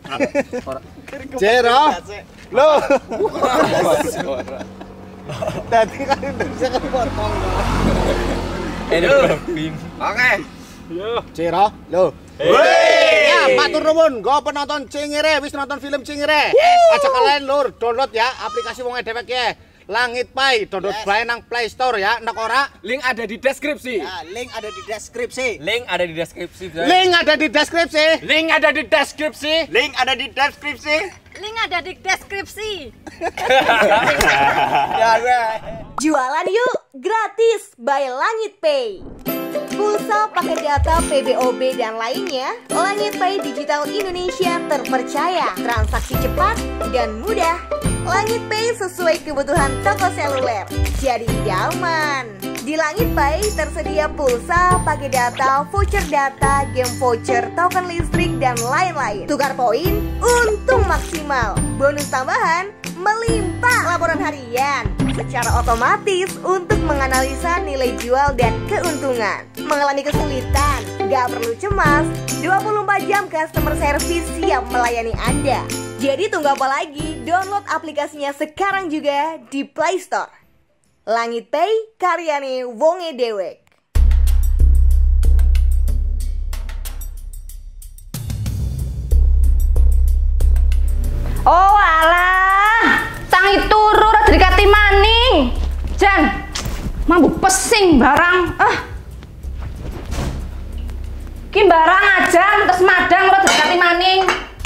Jero. Loh. Tadi kan Indonesia kan potong. Oke. Yo. Jero. Loh. Ya, matur nuwun, nggo penonton Cingire wis nonton film Cingire. Ajak kalian lur download ya aplikasi wong dewek ya. Langit Pay, download bae nang Play Store ya, nek ora Link ada di deskripsi. ya, link ada di deskripsi. Link ada di deskripsi. Link ada di deskripsi. Link ada di deskripsi. Link ada di deskripsi. Link ada di deskripsi. Ya, Jualan yuk gratis by Langit Pay. Pulsa, paket data, PBOB dan lainnya, Langit Pay Digital Indonesia terpercaya, transaksi cepat dan mudah. Langit Pay sesuai kebutuhan toko seluler, jadi idaman. Di Langit Pay tersedia pulsa, paket data, voucher data, game voucher, token listrik, dan lain-lain. Tukar poin, untung maksimal. Bonus tambahan, melimpah laporan harian. Secara otomatis untuk menganalisa nilai jual dan keuntungan. Mengalami kesulitan, gak perlu cemas. 24 jam customer service siap melayani Anda. Jadi tunggu apa lagi? Download aplikasinya sekarang juga di Play Store. Langit Pay, karyane wonge dewek. Oh alah, tangi turu ra dikati maning. Jan, mambu pesing barang. Ki barang aja terus madang ora dikati maning.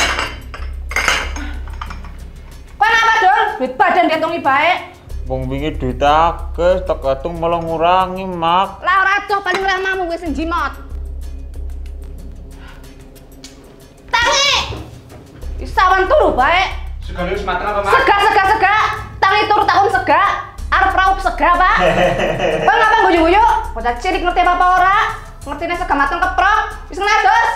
Kok apa, Dul? Duit badan diitungi bae. Wong wingi duit akeh, tak katung malah ngurangi, Mak. Lah ora adoh paling lemamu wis njimot. Tangi. Isawan turu bae. Segala wis mateng apa, Mak? Sega. Tangi turu takon sega. Arep raup sega, Pak. Kok ngapa guyu-guyu? Bocah cilik ngerti apa ora? Ngertine sega mateng keprok. Wis ngadus.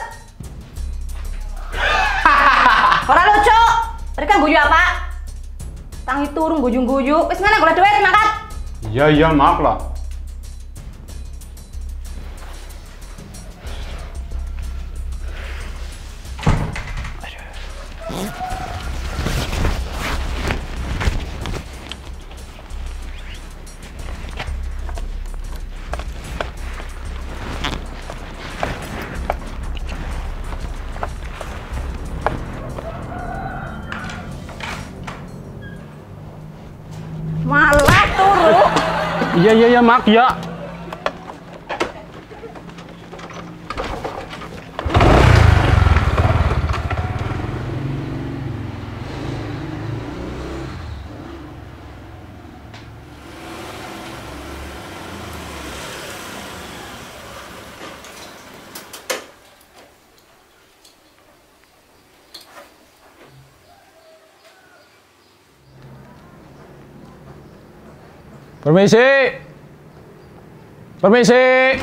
Ora lucu. Mereka guyu apa? Tangi turun guyu-guyu. Wis ngene golek duit mangkat. Iya, maaf lah. Malah turu. Iya, Mak, ya. Permisi.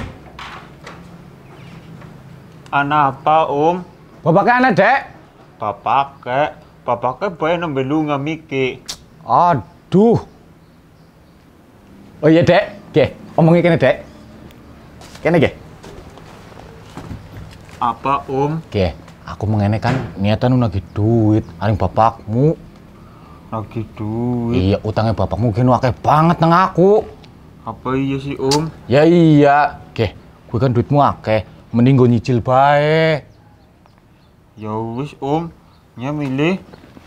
Anak apa, Om? Bapaknya anak, Dek. Bapaknya bae nembe lunga miki. Aduh. Oh iya, Dek. Oke, omongin kene, Dek. Kene, Ge. Apa, Om? Oke, aku mengene kan niatan nagih duit aring bapakmu. Lagi duit. Iya, utangnya bapakmu kene akeh banget nang aku. Apa iya sih, Om? Ya iya. Oke, gue kan duitmu akeh, mending gue nyicil bae. Ya wis, Om. Nya milih.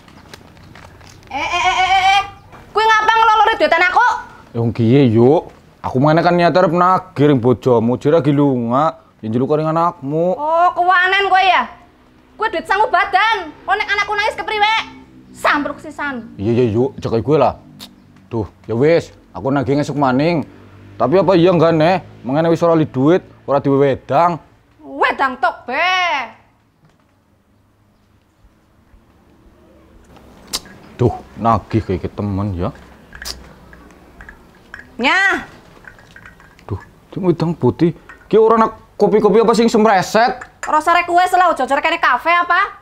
Kuwi ngapa ngelolori duitan aku? Yang kiye yuk. Aku mengene kan niat arep nagih ring bojomu, jare lagi lunga, yen jeluk ring anakmu. Oh, kewanen kowe ya? Kowe duit sangu badan. Kok nek anakku nangis kepriwe? Sampruk sisan. Iya yuk, jaga gue lah. Tuh, ya wis, aku nagih esuk maning. Tapi apa iya enggak nih? Mengene wis ora li duit, ora diwe wedang. Wedang tok be. Tuh, nagih kayak temen ya. Nyah. Duh, itu wedang putih. Ki ora nak kopi-kopi apa sing semreset? Ora sare kuwe sela jojor kene kafe apa?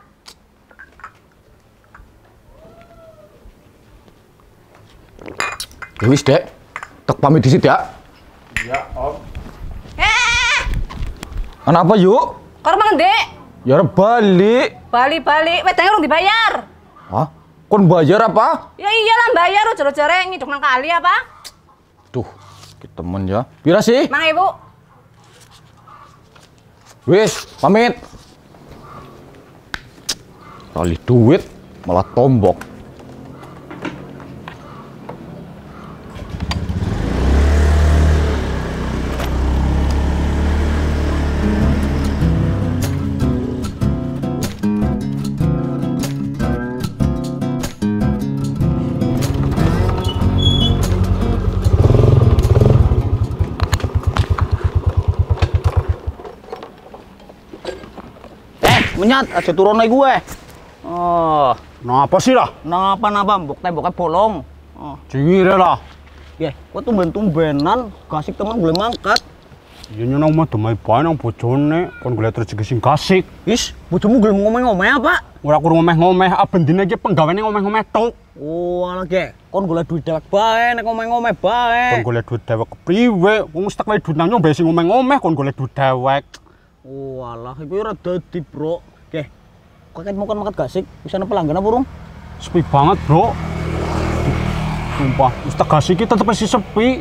Ya wis, Dek. Tak pamit disit ya. Ya, Om. Kenapa yuk? Karo mang Dek. Ya balik. Bali-bali, wedangnya urung dibayar. Hah? Kon bayar apa? Ya iyalah bayar, jare-jare ngiduk nang kali apa? Duh, kita temen ya. Pira sih? 5.000. Wis, pamit. Kali duit malah tombok. Menyat, aja turun naik gue. Oh, Nah apa sih lah? napa mbok temboknya bolong. Oh, Cingire lah. ya, kok tumben-tumbenan gasik teman boleh mangkat. Ya nyenang mah demai bae nang bojone, kon golek rezeki sing kasik. Is, bojomu gelem ngomeh-ngomeh apa? Ora kurang ngomeh-ngomeh, bendine iki penggaweane ngomeh-ngomeh tok. Oh, alah ge, kon golek duit dewek bae nek ngomeh-ngomeh bae. Kon golek duit dewek kepriwe? Wong mesti wae duit nang nyombe sing ngomeh-ngomeh kon golek duit dewek. Oh, alah iku ora dadi, Bro. Ge, kok mau kan mangkat gasik, bisa ana pelanggan apa, Rung? Sepi banget, Bro. Sumpah, mesti gasik iki tetep masih sepi.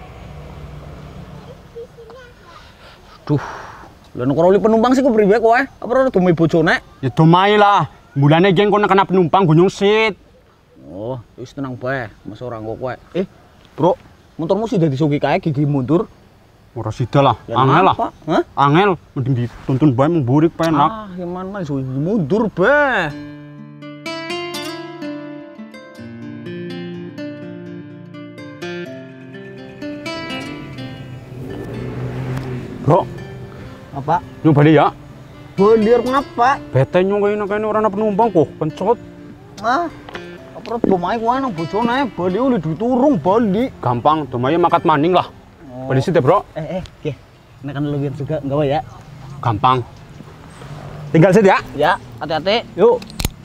Duh, lha nek ora oli penumpang sih kepriwe kowe? Apa ora demi bojone? Ya domai lah. Mulane geng kon kena penumpang gunung sit. Oh, wis tenang bae, mas ora nggo kowe. Bro, motormu sih dadi sugi kae gigi mundur. Ora sida lah, Ya angel lah. kenapa? Hah? Angel, mending dituntun bae memburik penak. Ah, gimana mah sugi mundur bae. Bro, Apa? nyung balik ya. Belir kenapa? Bete nyung kene ora ana penumpang kok, pencot. Ah, apa ora domai kowe nang bojone, bali oleh duit urung bali. Gampang, domai makat maning lah. Balik sih, Bro. Ge. Nek kan lebih juga enggak ya? Gampang. Tinggal sit ya. Ya, hati-hati. Yuk.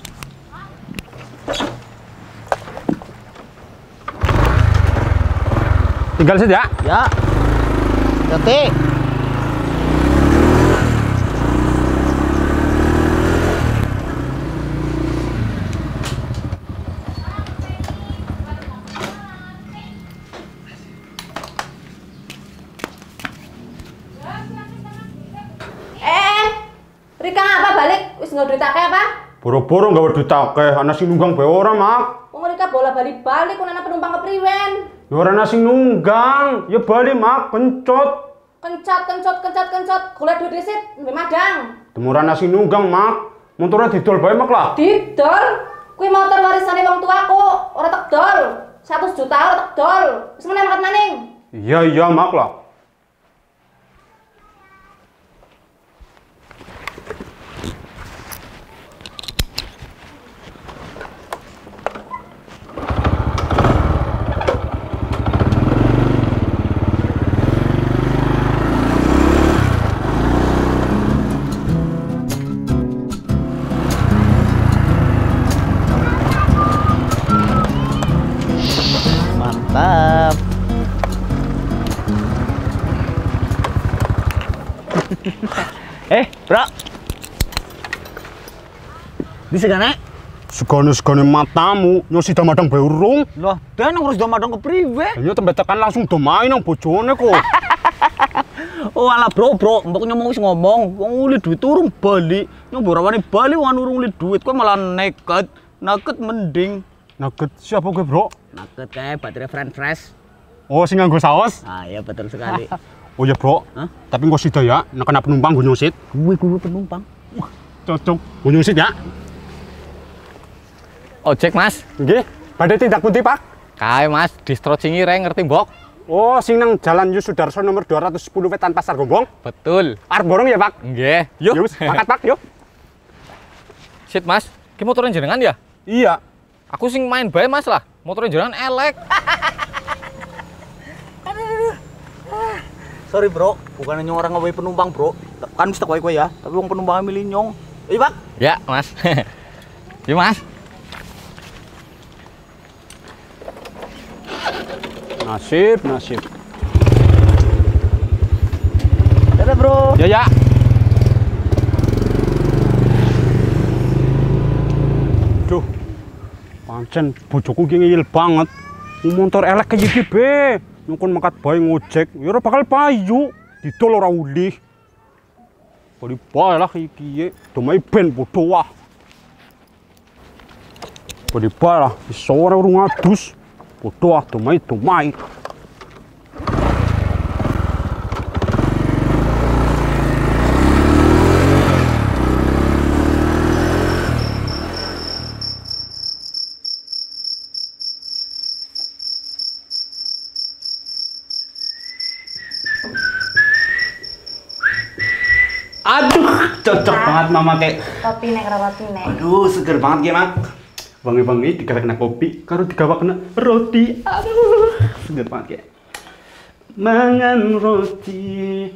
Tinggal sit ya. Ya. Hati-hati. Rika apa balik? Wis nggak duit akeh apa? Boro-boro gawe duit akeh, ana sing nunggang bae ora, Mak. Wong Rika bola balik-balik kuna ana penumpang kepriwen. Ya ora ana sing nunggang, ya bali, Mak, pencot. Kencot. Golek duit risit mbek madang. Temurah nasi nunggang, Mak. Motornya didol bae, Mak lah. Didol. Kuwi motor warisane wong tuaku, ora tek dol. 100 juta ora tek dol. Wis meneh makat maning. Iya, Mak lah. Mantap. Bro. Di segane? Segane-segane matamu, nyo sida madang bae urung. Loh, dan harus do madang kepriwe? Nyo tembe tekan langsung do main nang bojone kok. Oh alah bro, mbok nyomong wis ngomong, wong uli duit urung bali. Nyombo rawani bali wong urung uli duit, kowe malah nekat. Naket mending. Nugget siapa gue, Bro? Naket kayak baterai friend fresh. Oh, sing nganggo saus. Ah iya betul sekali. Oh ya, Bro. Hah? Tapi engko sida ya, nek kena penumpang gue nyusit. Gue penumpang. Cocok. Gue nyusit ya. Ojek, Mas. Nggih. Badhe tindak pundi, Pak? Kae, Mas, distro Cingire ngerti, Mbok? Oh, sing nang Jalan Yusudarso nomor 210 Wetan Pasar Gombong. Betul. Arep borong ya, Pak? Nggih. Yuk. Ya wis, makat, Pak, yuk. Shit, Mas. Ki motornya jenengan ya? Iya. Aku sing main bae, Mas lah. Motornya jenengan elek. Sorry bro, bukan nyong orang ngawain penumpang bro. Kan mesti kowe ya, tapi wong penumpangnya milih nyong. Iya Pak. Ya, Mas. Yuk, Mas. Nasib. Dadah bro. Ya. Pancen bojoku ki ngeyel banget. Motor elek kaya iki be. Nyungkon mangkat bae ngojek, ya ora bakal payu. Didol ora ulih. Kali bae lah iki, domai ben bodoh wah. Kali bae lah, iso ora urung adus. Bodoh ah, domai. Aduh, cocok banget mama kek. Kopi nek roti nek. Aduh, seger banget ya, Mak. Wangi-wangi digawe kopi, karo digawe roti. Aduh, seger banget kek. Mangan roti.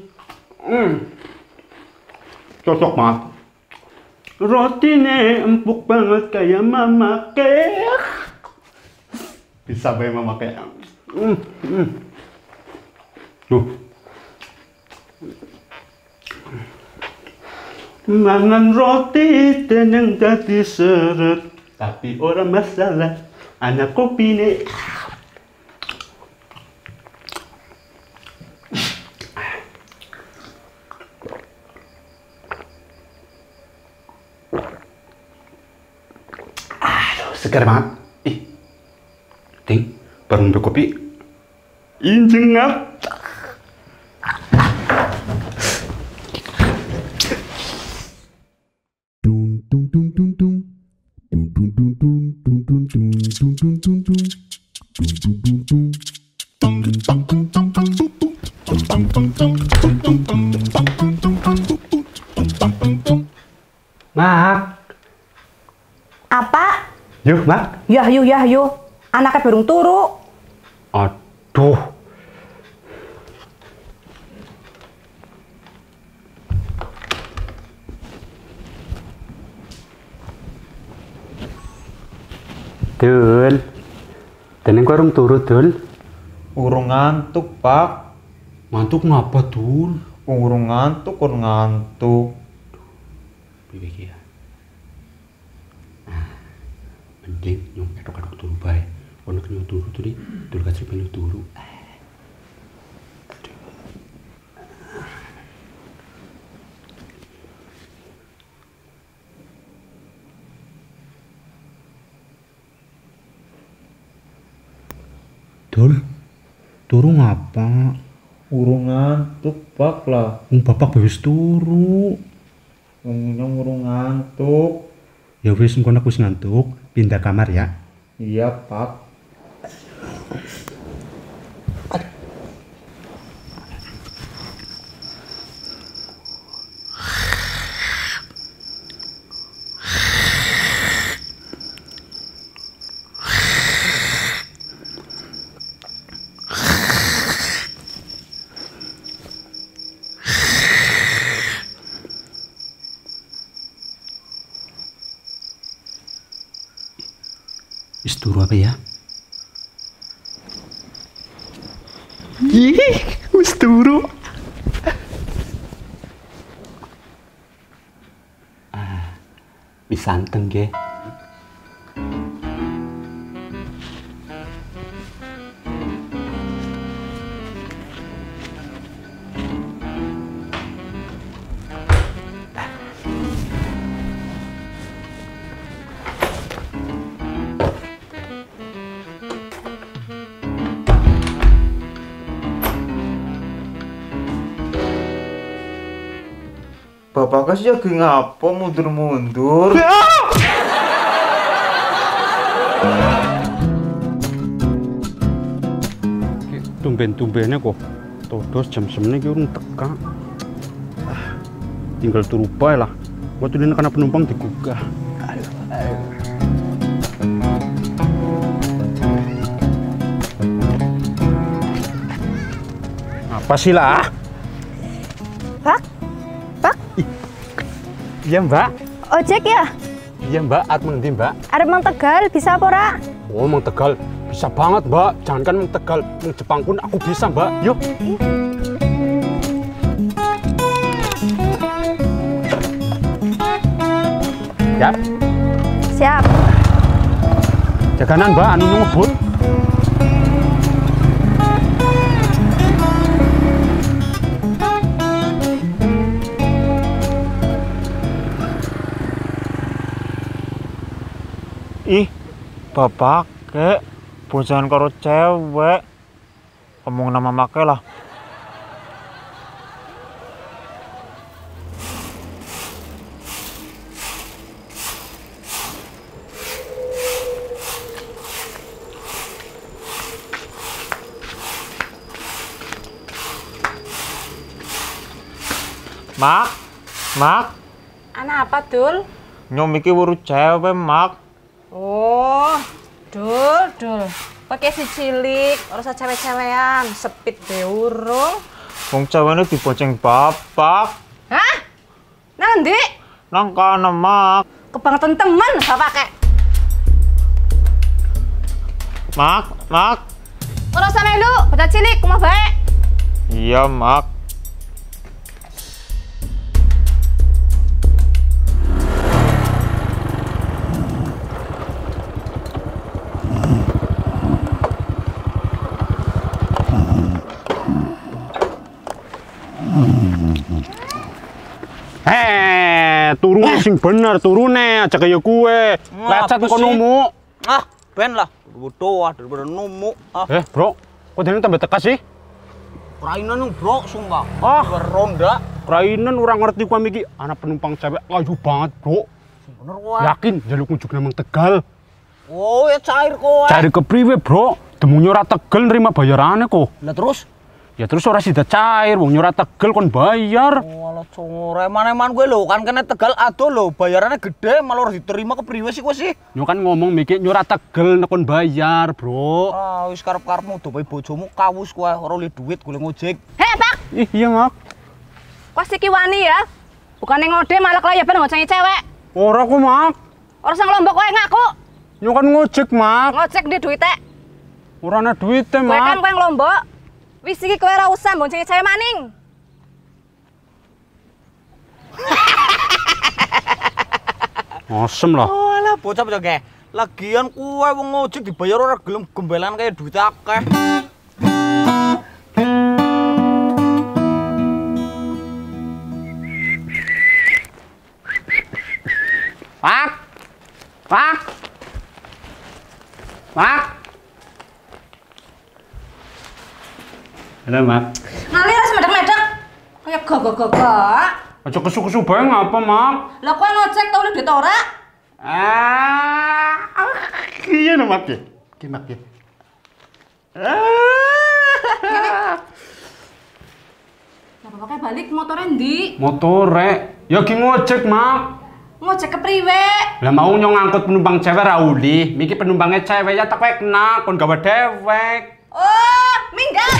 Cocok banget. Rotine empuk banget kayak mama kek. Bisa bae mama kek. Mangan roti tenang dadi seret, tapi orang masalah anak kopi nih. Aduh, segar banget. Ting, baru ngambil kopi. Injengap. Mak. Apa? Yuk, Mak. Yah. Anaknya burung turu. Aduh. Dul. Teneng warung turu, Dul. Urung ngantuk, Pak. Ngantuk ngapa, Dul? Urung ngantuk. Piye ya? Mending nyong kadok-kadok turu bae. Ono nyong turu tuh di, Dul kasih penyu turu. Dul, turu ngapa? Urung ngantuk, Pak lah. Bapak wis turu. Nyong urung ngantuk. Ya wis engko aku wis ngantuk, pindah kamar ya. Iya, Pak. Wis turu apa ya? Ih, wis turu. Wis anteng ge. Bapak kasih lagi ngapa mundur-mundur? Tumben-tumbennya kok todos jam semennya ki urung teka. Tinggal turu bae lah. Waktu ini karena penumpang digugah. Apa sih lah? Pak? Iya, Mbak. Ojek ya? Iya, Mbak. Arep ngendi, Mbak? Arep Mang Tegal, bisa apa ora? Oh, Mang Tegal. Bisa banget, Mbak. Jangankan Mang Tegal, Mang Jepang pun aku bisa, Mbak. Yuk. Siap. Jaganan Mbak, anu ngebut. Ih, bapak kek bojan karo cewek. Ngomong nama make lah. Mak. Anak apa, Dul? Nyom iki weru cewek, Mak. Oh, Dul. Pakai si cilik, ora usah cewek-cewekan, sepit be urung. Wong cewekne dibonceng bapak. Hah? Nang ndi? Nang kana, Mak. Kebangetan temen bapak kek. Mak. Ora usah melu, bocah cilik kumaha bae. Iya, Mak. Turun sing bener, turune aja kaya kue. Lecet kok numuk. Ah, ben lah. Bodoh daripada numuk. Ah. Bro, kok dene tambah teka sih? Rainan nung bro, sumpah. Ah, ronda. Rainan orang ngerti kue iki anak penumpang cewek ayu banget, Bro. Bener wae. Yakin jaluk unjuk nang Tegal. Oh, ya cair kowe. Cari ke priwe, Bro? Demunyo ora Tegal nerima bayarane kok. Lah terus? Ya terus ora sida cair, wong nyora Tegal kon bayar. Walah core, eman-eman gue lho, kan kena Tegal ado lho, bayarannya gede, malah harus diterima ke priwe sih gue sih. Nyo kan ngomong mikir nyora Tegal kon bayar, Bro. Ah, wis karep-karepmu dopai bojomu kawus kowe, ora oleh duit golek ngojek. Heh, Pak. Ih, iya, Mak. Kok siki wani ya? Bukannya ngode malah kelayaban ngocengi cewek. Ora kok, Mak. Ora sang lombok kowe ngaku. Nyo kan ngojek, Mak. Ngojek di duite. Ora ana duite, Kowe kan Mak. kowe lombok. Wis iki kowe ora usah boncengi cewek maning. Asem lah. Oh lah, bocah-bocah ge. Lagian kowe wong ngojek dibayar ora gelem gembelan kayak duit akeh. Mak. Halo, Mak. Ngalir semedek-medek. Kayak gagak-gagak. Aja kesu-kesu bae ngapa, Mak? Lah kowe ngojek tau duit ora? Iya no, Mak. Ki, Mak. Lah pakai balik motornya ndi? Motore. Ya ki ngojek, Mak. Ngojek ke priwe? Lah mau nyong ngangkut penumpang cewek ra uli. Miki penumpangnya cewek ya tak kena kon gawe dewek. Oh, minggat.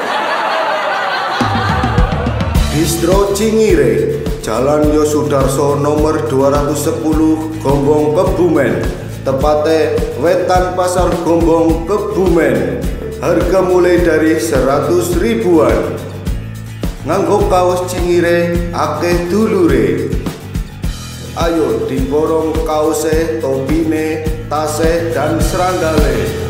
Distro Cingire, Jalan Yosudarso nomor 210 Gombong Kebumen. Tepatnya Wetan Pasar Gombong Kebumen. Harga mulai dari 100 ribuan. Nganggo kaos Cingire akeh dulure. Ayo diborong kaose, topine, tase dan serandale.